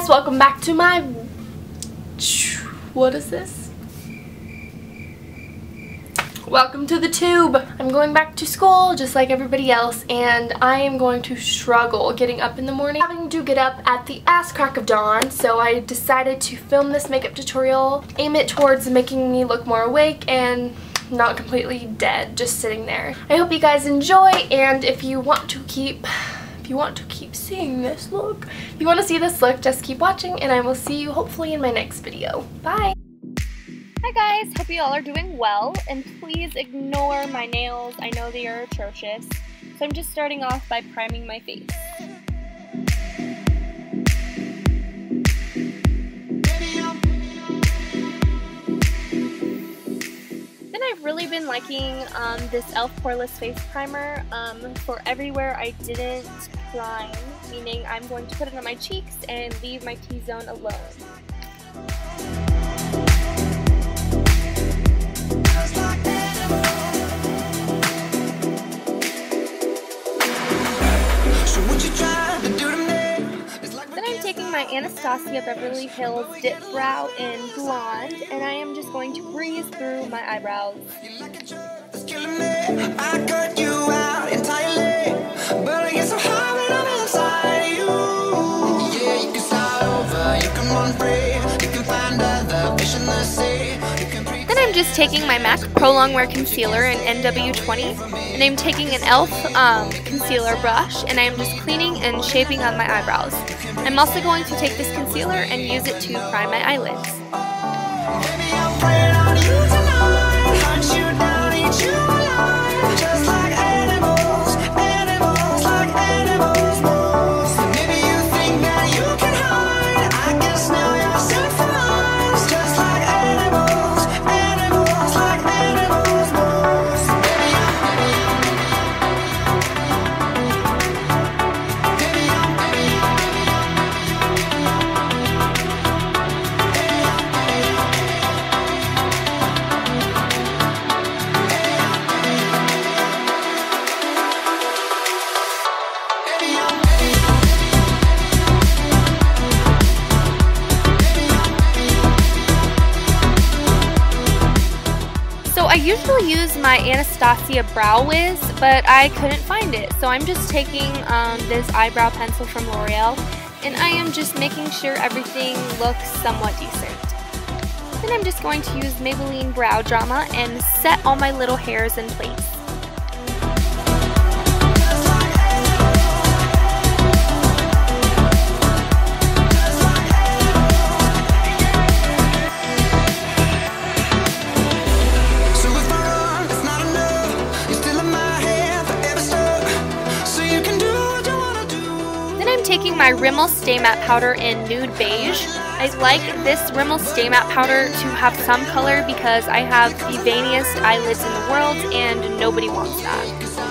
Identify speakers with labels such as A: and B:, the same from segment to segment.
A: guys, welcome back to my, what is this? Welcome to the tube. I'm going back to school just like everybody else, and I am going to struggle getting up in the morning, having to get up at the ass crack of dawn. So I decided to film this makeup tutorial, aim it towards making me look more awake and not completely dead, just sitting there. I hope you guys enjoy, and if you want to keep seeing this look, if you want to see this look, just keep watching, and I will see you hopefully in my next video. Bye! Hi guys, hope you all are doing well, and please ignore my nails. I know they are atrocious. So I'm just starting off by priming my face. I've really been liking this e.l.f. Poreless Face Primer for everywhere I didn't prime, meaning I'm going to put it on my cheeks and leave my T-zone alone. Then I'm taking my Anastasia Beverly Hills Dip Brow in Blonde, and I am just going to breeze through my eyebrows. Then I'm just taking my MAC Pro Longwear Concealer in NW20, and I'm taking an e.l.f. concealer brush, and I'm just cleaning and shaping up my eyebrows. I'm also going to take this concealer and use it to prime my eyelids. I usually use my Anastasia Brow Wiz, but I couldn't find it, so I'm just taking this eyebrow pencil from L'Oreal, and I am just making sure everything looks somewhat decent. Then I'm just going to use Maybelline Brow Drama and set all my little hairs in place. Taking my Rimmel Stay Matte Powder in Nude Beige. I like this Rimmel Stay Matte Powder to have some color because I have the veiniest eyelids in the world and nobody wants that.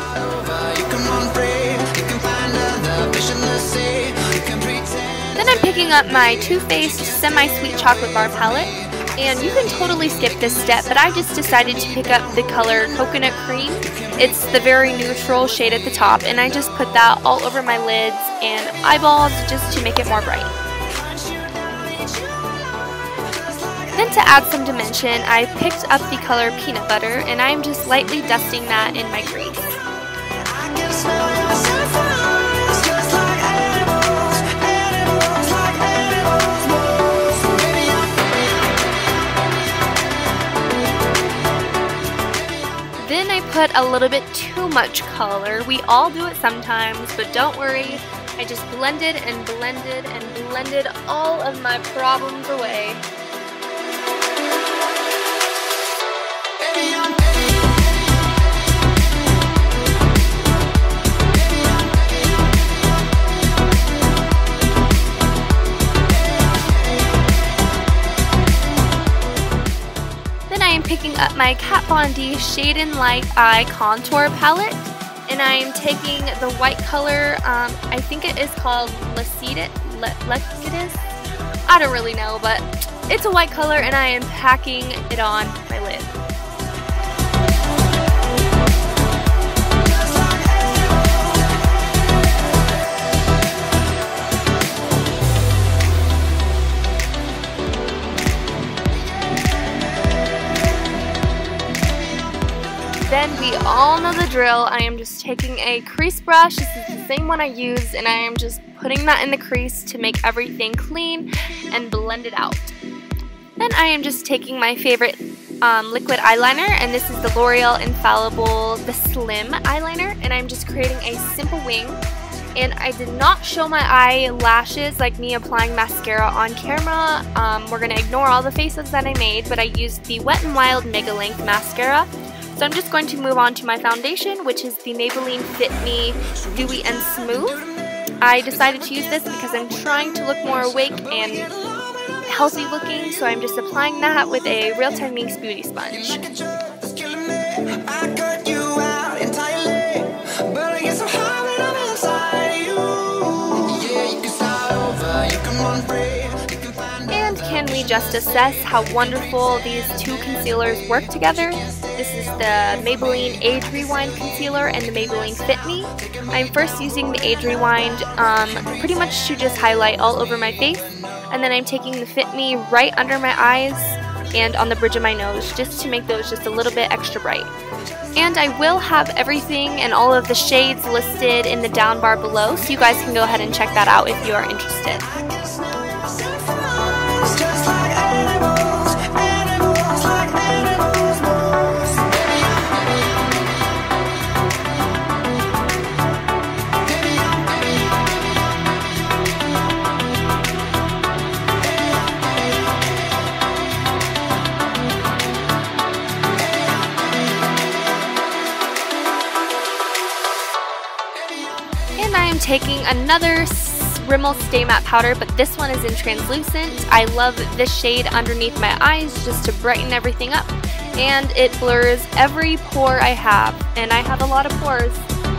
A: Then I'm picking up my Too Faced Semi-Sweet Chocolate Bar Palette, and you can totally skip this step, but I just decided to pick up the color Coconut Cream. It's the very neutral shade at the top, and I just put that all over my lids and eyeballs just to make it more bright. Then to add some dimension, I picked up the color Peanut Butter, and I'm just lightly dusting that in my crease. Then I put a little bit too much color. We all do it sometimes, but don't worry. I just blended and blended and blended all of my problems away. Picking up my Kat Von D Shade and Light Eye Contour Palette, and I am taking the white color, I think it is called Lecidus. I don't really know, but it's a white color, and I am packing it on my lid. And we all know the drill. I am just taking a crease brush. This is the same one I used, and I am just putting that in the crease to make everything clean and blend it out. Then I am just taking my favorite liquid eyeliner, and this is the L'Oreal Infallible The Slim eyeliner, and I'm just creating a simple wing. And I did not show my eyelashes like me applying mascara on camera. We're going to ignore all the faces that I made, but I used the Wet n Wild Mega Length mascara. So I'm just going to move on to my foundation, which is the Maybelline Fit Me Dewy and Smooth. I decided to use this because I'm trying to look more awake and healthy looking, so I'm just applying that with a Real Time Minx Beauty Sponge. And can we just assess how wonderful these two concealers work together? This is the Maybelline Age Rewind Concealer and the Maybelline Fit Me. I'm first using the Age Rewind pretty much to just highlight all over my face, and then I'm taking the Fit Me right under my eyes and on the bridge of my nose just to make those just a little bit extra bright. And I will have everything and all of the shades listed in the down bar below, so you guys can go ahead and check that out if you are interested. And I am taking another Rimmel Stay Matte powder, but this one is in translucent. I love this shade underneath my eyes just to brighten everything up, and it blurs every pore I have, and I have a lot of pores.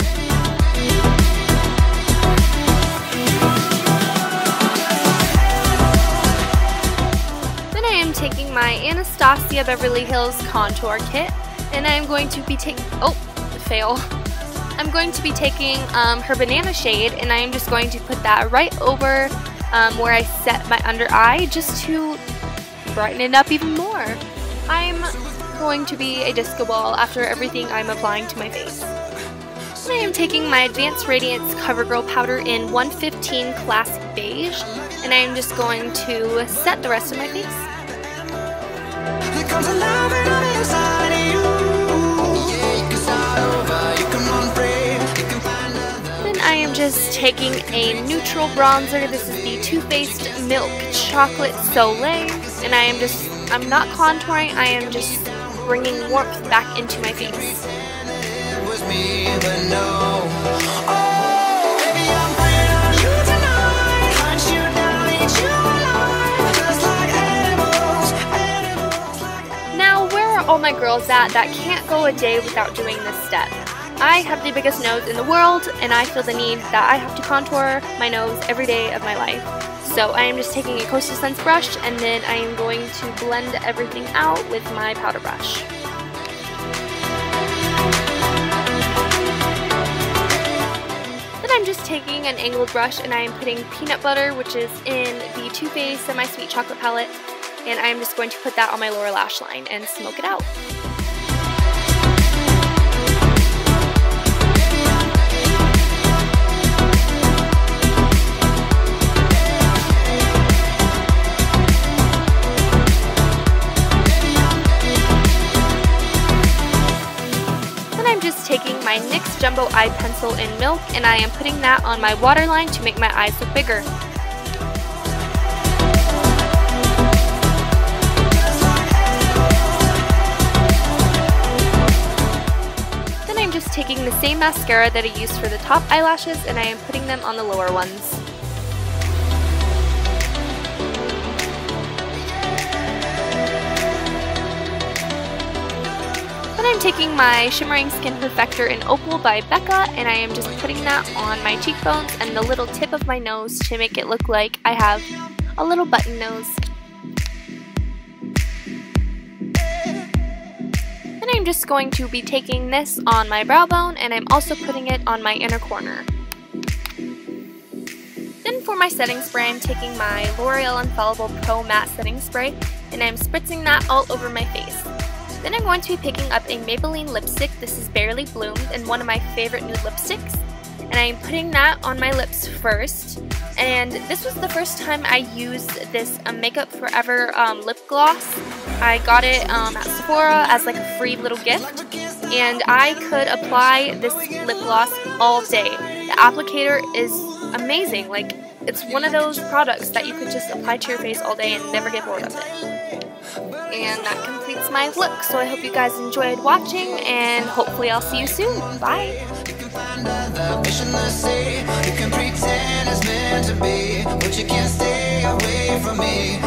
A: Then I am taking my Anastasia Beverly Hills Contour Kit, and I am going to be taking, I'm going to be taking her banana shade, and I am just going to put that right over where I set my under eye just to brighten it up even more. I'm going to be a disco ball after everything I'm applying to my face. And I am taking my Advanced Radiance CoverGirl powder in 115 Classic Beige, and I am just going to set the rest of my face. I am just taking a neutral bronzer. This is the Too Faced Milk Chocolate Soleil, and I'm not contouring, I am just bringing warmth back into my face. Now, where are all my girls at that can't go a day without doing this step? I have the biggest nose in the world, and I feel the need that I have to contour my nose every day of my life. So I am just taking a Coastal Scents brush, and then I am going to blend everything out with my powder brush. Then I'm just taking an angled brush, and I am putting peanut butter, which is in the Too Faced Semi-Sweet Chocolate Palette, and I am just going to put that on my lower lash line and smoke it out. Taking my NYX Jumbo Eye Pencil in Milk, and I am putting that on my waterline to make my eyes look bigger. Then I'm just taking the same mascara that I used for the top eyelashes, and I am putting them on the lower ones. Then I'm taking my Shimmering Skin Perfector in Opal by Becca, and I am just putting that on my cheekbones and the little tip of my nose to make it look like I have a little button nose. Then I'm just going to be taking this on my brow bone, and I'm also putting it on my inner corner. Then for my setting spray, I'm taking my L'Oreal Infallible Pro Matte Setting Spray, and I'm spritzing that all over my face. Then I'm going to be picking up a Maybelline lipstick. This is Barely Bloomed, and one of my favorite nude lipsticks. And I'm putting that on my lips first. And this was the first time I used this Makeup Forever lip gloss. I got it at Sephora as like a free little gift. And I could apply this lip gloss all day. The applicator is amazing. Like, it's one of those products that you could just apply to your face all day and never get bored of it. And that completes my look, so I hope you guys enjoyed watching, and hopefully I'll see you soon. Bye!
B: You can pretend it's meant to be, but you can't stay away from me.